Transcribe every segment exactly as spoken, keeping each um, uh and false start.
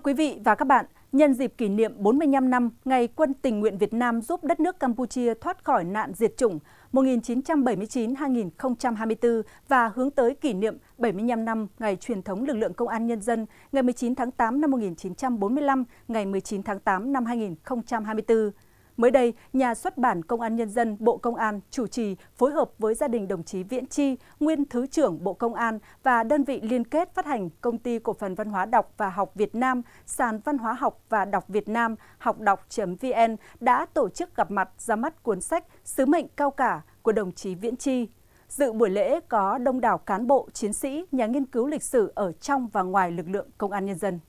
quý vị và các bạn, nhân dịp kỷ niệm bốn mươi lăm năm Ngày Quân tình nguyện Việt Nam giúp đất nước Campuchia thoát khỏi nạn diệt chủng một nghìn chín trăm bảy mươi chín đến hai nghìn không trăm hai mươi tư và hướng tới kỷ niệm bảy mươi lăm năm Ngày truyền thống lực lượng Công an Nhân dân ngày mười chín tháng tám năm một nghìn chín trăm bốn mươi lăm, ngày mười chín tháng tám năm hai nghìn không trăm hai mươi tư. Mới đây, Nhà xuất bản Công an Nhân dân Bộ Công an chủ trì phối hợp với gia đình đồng chí Viễn Chi, nguyên Thứ trưởng Bộ Công an và đơn vị liên kết phát hành Công ty Cổ phần Văn hóa đọc và học Việt Nam, Sàn Văn hóa học và đọc Việt Nam, học đọc chấm vn đã tổ chức gặp mặt ra mắt cuốn sách Sứ mệnh cao cả của đồng chí Viễn Chi. Dự buổi lễ có đông đảo cán bộ, chiến sĩ, nhà nghiên cứu lịch sử ở trong và ngoài lực lượng Công an Nhân dân.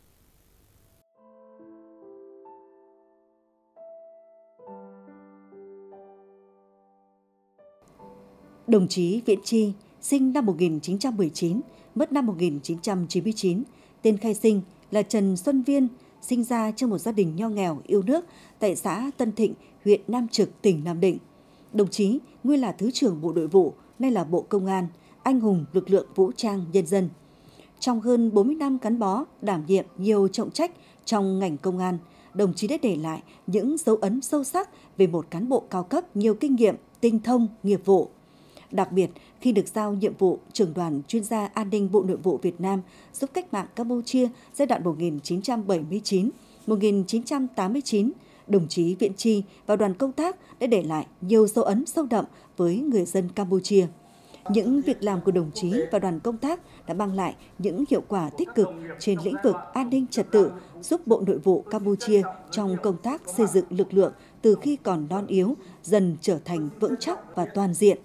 Đồng chí Viễn Chi sinh năm một nghìn chín trăm mười chín, mất năm một nghìn chín trăm chín mươi chín, tên khai sinh là Trần Xuân Viên, sinh ra trong một gia đình nho nghèo yêu nước tại xã Tân Thịnh, huyện Nam Trực, tỉnh Nam Định. Đồng chí nguyên là Thứ trưởng Bộ Nội vụ, nay là Bộ Công an, anh hùng lực lượng vũ trang nhân dân. Trong hơn bốn mươi năm gắn bó, đảm nhiệm nhiều trọng trách trong ngành công an, đồng chí đã để lại những dấu ấn sâu sắc về một cán bộ cao cấp nhiều kinh nghiệm, tinh thông, nghiệp vụ. Đặc biệt, khi được giao nhiệm vụ trưởng đoàn chuyên gia an ninh Bộ Nội vụ Việt Nam giúp cách mạng Campuchia giai đoạn một nghìn chín trăm bảy mươi chín đến một nghìn chín trăm tám mươi chín, đồng chí Viễn Chi và đoàn công tác đã để lại nhiều dấu ấn sâu đậm với người dân Campuchia. Những việc làm của đồng chí và đoàn công tác đã mang lại những hiệu quả tích cực trên lĩnh vực an ninh trật tự, giúp Bộ Nội vụ Campuchia trong công tác xây dựng lực lượng từ khi còn non yếu dần trở thành vững chắc và toàn diện.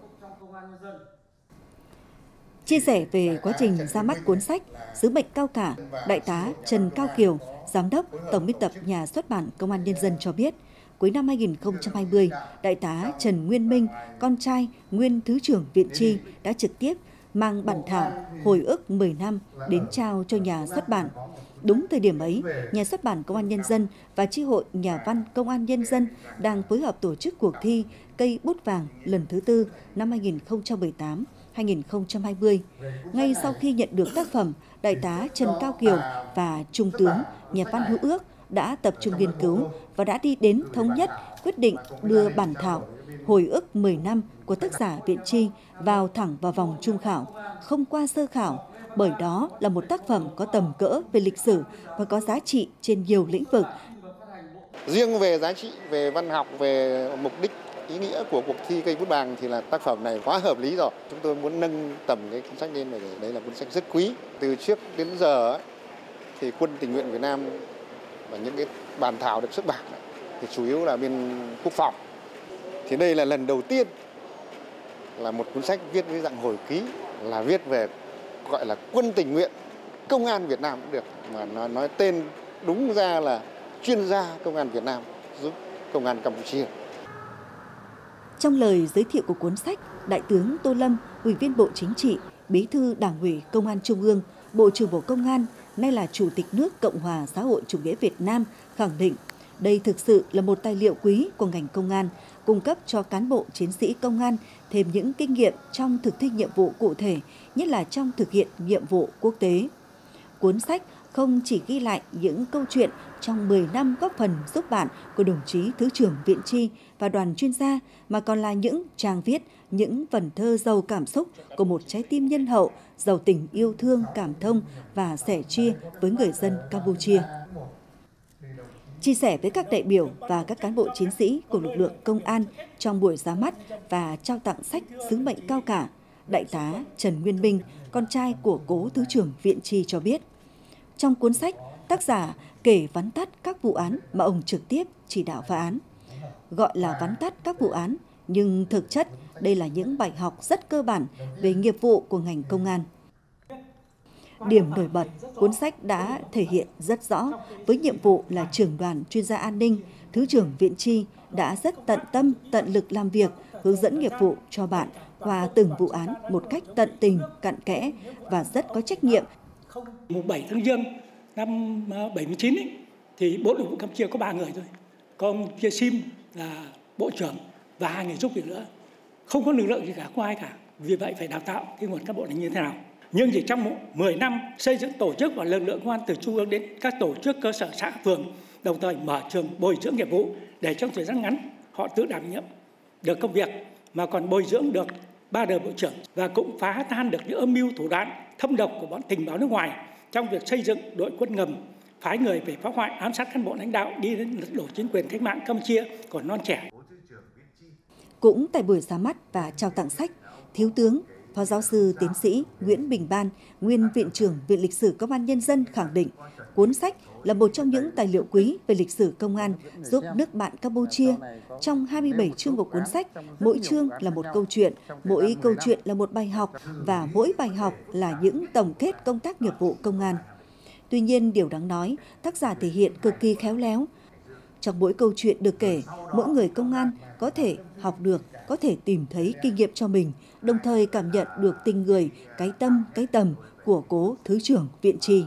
Chia sẻ về quá trình ra mắt cuốn sách Sứ mệnh cao cả, Đại tá Trần Cao Kiều, Giám đốc Tổng biên tập Nhà xuất bản Công an Nhân dân cho biết, cuối năm hai nghìn không trăm hai mươi, Đại tá Trần Nguyên Minh, con trai nguyên Thứ trưởng Viễn Chi đã trực tiếp mang bản thảo hồi ức mười năm đến trao cho Nhà xuất bản. Đúng thời điểm ấy, Nhà xuất bản Công an Nhân dân và Chi hội Nhà văn Công an Nhân dân đang phối hợp tổ chức cuộc thi Cây bút vàng lần thứ tư năm hai nghìn không trăm mười tám đến hai nghìn không trăm hai mươi. Ngay sau khi nhận được tác phẩm, Đại tá Trần Cao Kiều và Trung tướng nhà văn Hữu Ước đã tập trung nghiên cứu và đã đi đến thống nhất quyết định đưa bản thảo hồi ức mười năm của tác giả Viễn Chi vào thẳng vào vòng trung khảo, không qua sơ khảo, bởi đó là một tác phẩm có tầm cỡ về lịch sử và có giá trị trên nhiều lĩnh vực. Riêng về giá trị, về văn học, về mục đích, ý nghĩa của cuộc thi Cây bút vàng thì là tác phẩm này quá hợp lý rồi. Chúng tôi muốn nâng tầm cái cuốn sách lên, bởi đấy là cuốn sách rất quý. Từ trước đến giờ ấy, thì Quân tình nguyện Việt Nam và những cái bản thảo được xuất bản ấy, thì chủ yếu là bên quốc phòng. Thì đây là lần đầu tiên là một cuốn sách viết với dạng hồi ký, là viết về gọi là Quân tình nguyện Công an Việt Nam cũng được, mà nó nói tên đúng ra là chuyên gia Công an Việt Nam giúp Công an Campuchia. Trong lời giới thiệu của cuốn sách, Đại tướng Tô Lâm, Ủy viên Bộ Chính trị, Bí thư Đảng ủy Công an Trung ương, Bộ trưởng Bộ Công an, nay là Chủ tịch nước Cộng hòa xã hội chủ nghĩa Việt Nam, khẳng định đây thực sự là một tài liệu quý của ngành công an, cung cấp cho cán bộ chiến sĩ công an thêm những kinh nghiệm trong thực thi nhiệm vụ cụ thể, nhất là trong thực hiện nhiệm vụ quốc tế. Cuốn sách không chỉ ghi lại những câu chuyện trong mười năm góp phần giúp bạn của đồng chí Thứ trưởng Viễn Chi và đoàn chuyên gia, mà còn là những trang viết, những vần thơ giàu cảm xúc của một trái tim nhân hậu, giàu tình yêu thương, cảm thông và sẻ chia với người dân Campuchia. Chia sẻ với các đại biểu và các cán bộ chiến sĩ của lực lượng công an trong buổi ra mắt và trao tặng sách Sứ mệnh cao cả, Đại tá Trần Nguyên Minh, con trai của cố Thứ trưởng Viễn Chi cho biết, trong cuốn sách, tác giả kể vắn tắt các vụ án mà ông trực tiếp chỉ đạo phá án. Gọi là vắn tắt các vụ án, nhưng thực chất đây là những bài học rất cơ bản về nghiệp vụ của ngành công an. Điểm nổi bật, cuốn sách đã thể hiện rất rõ với nhiệm vụ là trưởng đoàn chuyên gia an ninh, Thứ trưởng Viễn Chi đã rất tận tâm, tận lực làm việc, hướng dẫn nghiệp vụ cho bạn qua từng vụ án một cách tận tình, cặn kẽ và rất có trách nhiệm. mùng bảy tháng Giêng năm bảy mươi chín ấy, thì Bộ Nội vụ Campuchia có ba người thôi. Có ông Chia Sim là Bộ trưởng và hai người giúp việc nữa. Không có lực lượng gì cả, không ai cả. Vì vậy phải đào tạo cái nguồn cán bộ này như thế nào. Nhưng chỉ trong mười năm xây dựng tổ chức và lực lượng công an từ trung ương đến các tổ chức cơ sở xã phường, đồng thời mở trường bồi dưỡng nghiệp vụ để trong thời gian ngắn họ tự đảm nhiệm được công việc, mà còn bồi dưỡng được ba đời bộ trưởng và cũng phá tan được những âm mưu thủ đoạn thâm độc của bọn tình báo nước ngoài trong việc xây dựng đội quân ngầm, phái người về phá hoại, ám sát cán bộ lãnh đạo đi đến lật đổ chính quyền cách mạng Campuchia còn non trẻ. Cũng tại buổi ra mắt và trao tặng sách, Thiếu tướng, Phó giáo sư tiến sĩ Nguyễn Bình Ban, nguyên Viện trưởng Viện Lịch sử Công an Nhân dân khẳng định, cuốn sách là một trong những tài liệu quý về lịch sử công an giúp nước bạn Campuchia. Trong hai mươi bảy chương của cuốn sách, mỗi chương là một câu chuyện, mỗi câu chuyện là một bài học và mỗi bài học là những tổng kết công tác nghiệp vụ công an. Tuy nhiên, điều đáng nói, tác giả thể hiện cực kỳ khéo léo. Trong mỗi câu chuyện được kể, mỗi người công an có thể học được, có thể tìm thấy kinh nghiệm cho mình, đồng thời cảm nhận được tình người, cái tâm, cái tầm của cố Thứ trưởng Viện Trì.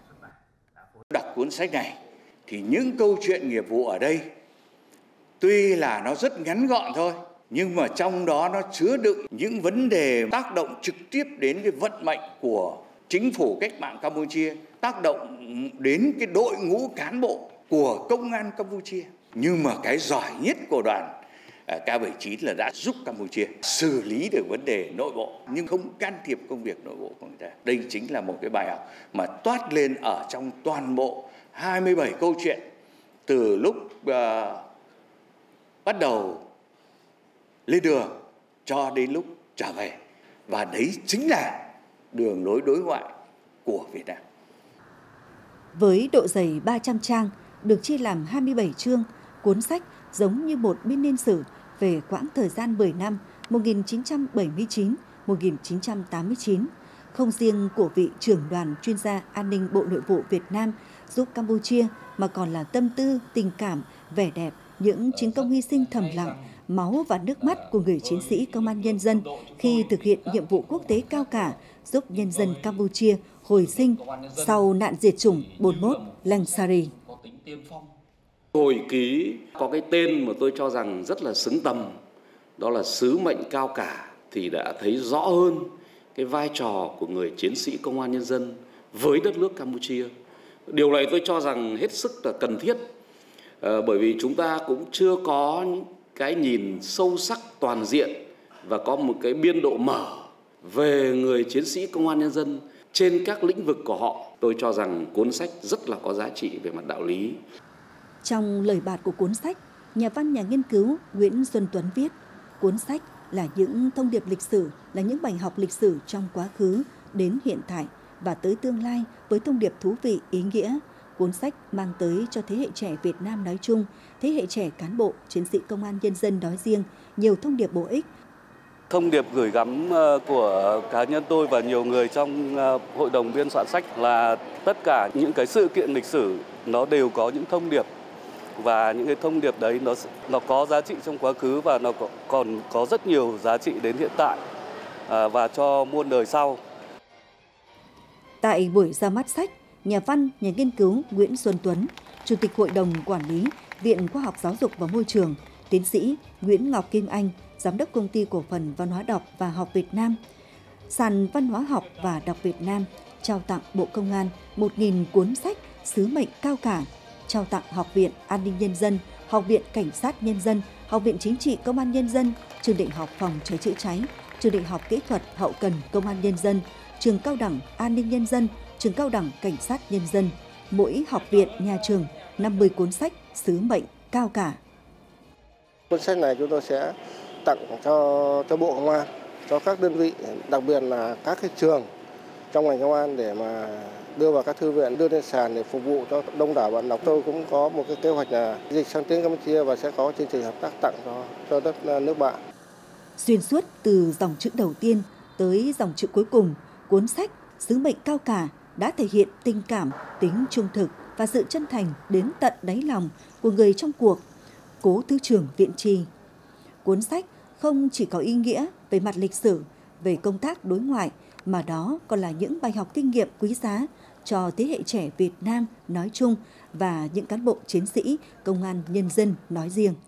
Đọc cuốn sách này thì những câu chuyện nghiệp vụ ở đây tuy là nó rất ngắn gọn thôi, nhưng mà trong đó nó chứa đựng những vấn đề tác động trực tiếp đến cái vận mệnh của chính phủ cách mạng Campuchia, tác động đến cái đội ngũ cán bộ của công an Campuchia. Nhưng mà cái giỏi nhất của đoàn K bảy mươi chín là đã giúp Campuchia xử lý được vấn đề nội bộ nhưng không can thiệp công việc nội bộ của người ta. Đây chính là một cái bài học mà toát lên ở trong toàn bộ hai mươi bảy câu chuyện từ lúc uh, bắt đầu lên đường cho đến lúc trở về. Và đấy chính là đường lối đối ngoại của Việt Nam. Với độ dày ba trăm trang, được chia làm hai mươi bảy chương, cuốn sách giống như một biên niên sử về quãng thời gian mười năm một nghìn chín trăm bảy mươi chín đến một nghìn chín trăm tám mươi chín, không riêng của vị trưởng đoàn chuyên gia an ninh Bộ Nội vụ Việt Nam giúp Campuchia mà còn là tâm tư, tình cảm, vẻ đẹp, những chiến công hy sinh thầm lặng, máu và nước mắt của người chiến sĩ công an nhân dân khi thực hiện nhiệm vụ quốc tế cao cả giúp nhân dân Campuchia hồi sinh sau nạn diệt chủng bốn mươi mốt Langsari. Hồi ký có cái tên mà tôi cho rằng rất là xứng tầm, đó là sứ mệnh cao cả, thì đã thấy rõ hơn cái vai trò của người chiến sĩ công an nhân dân với đất nước Campuchia. Điều này tôi cho rằng hết sức là cần thiết, bởi vì chúng ta cũng chưa có cái nhìn sâu sắc toàn diện và có một cái biên độ mở về người chiến sĩ công an nhân dân trên các lĩnh vực của họ. Tôi cho rằng cuốn sách rất là có giá trị về mặt đạo lý. Trong lời bạt của cuốn sách, nhà văn nhà nghiên cứu Nguyễn Xuân Tuấn viết, cuốn sách là những thông điệp lịch sử, là những bài học lịch sử trong quá khứ đến hiện tại và tới tương lai với thông điệp thú vị, ý nghĩa. Cuốn sách mang tới cho thế hệ trẻ Việt Nam nói chung, thế hệ trẻ cán bộ, chiến sĩ công an nhân dân nói riêng, nhiều thông điệp bổ ích. Thông điệp gửi gắm của cá nhân tôi và nhiều người trong hội đồng biên soạn sách là tất cả những cái sự kiện lịch sử nó đều có những thông điệp, và những cái thông điệp đấy nó nó có giá trị trong quá khứ và nó có, còn có rất nhiều giá trị đến hiện tại à, và cho muôn đời sau. Tại buổi ra mắt sách, nhà văn, nhà nghiên cứu Nguyễn Xuân Tuấn, Chủ tịch Hội đồng Quản lý Viện Khoa học Giáo dục và Môi trường, tiến sĩ Nguyễn Ngọc Kim Anh, Giám đốc Công ty Cổ phần Văn hóa đọc và học Việt Nam, Sàn Văn hóa học và đọc Việt Nam trao tặng Bộ Công an một nghìn cuốn sách sứ mệnh cao cả, trao tặng Học viện An ninh Nhân dân, Học viện Cảnh sát Nhân dân, Học viện Chính trị Công an Nhân dân, Trường Đại học Phòng cháy chữa cháy, Trường Đại học Kỹ thuật Hậu cần Công an Nhân dân, Trường Cao đẳng An ninh Nhân dân, Trường Cao đẳng Cảnh sát Nhân dân. Mỗi học viện, nhà trường năm mươi cuốn sách sứ mệnh cao cả. Cuốn sách này chúng tôi sẽ tặng cho cho Bộ Công an, cho các đơn vị, đặc biệt là các cái trường trong ngành công an để mà đưa vào các thư viện, đưa lên sàn để phục vụ cho đông đảo bạn đọc. Tôi cũng có một cái kế hoạch là dịch sang tiếng Campuchia và sẽ có chương trình hợp tác tặng cho cho đất nước bạn. Xuyên suốt từ dòng chữ đầu tiên tới dòng chữ cuối cùng, cuốn sách Sứ mệnh cao cả đã thể hiện tình cảm, tính trung thực và sự chân thành đến tận đáy lòng của người trong cuộc, cố Thứ trưởng Viện Trì. Cuốn sách không chỉ có ý nghĩa về mặt lịch sử, về công tác đối ngoại, mà đó còn là những bài học kinh nghiệm quý giá cho thế hệ trẻ Việt Nam nói chung và những cán bộ chiến sĩ công an nhân dân nói riêng.